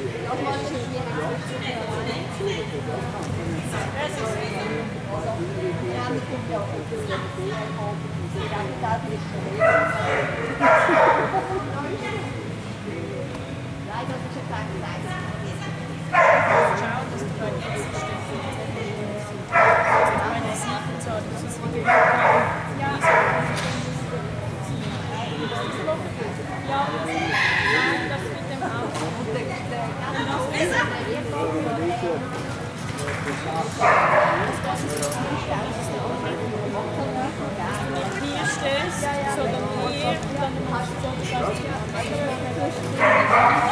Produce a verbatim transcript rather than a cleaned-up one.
Hier stehst, so dann hier, dann machst du so,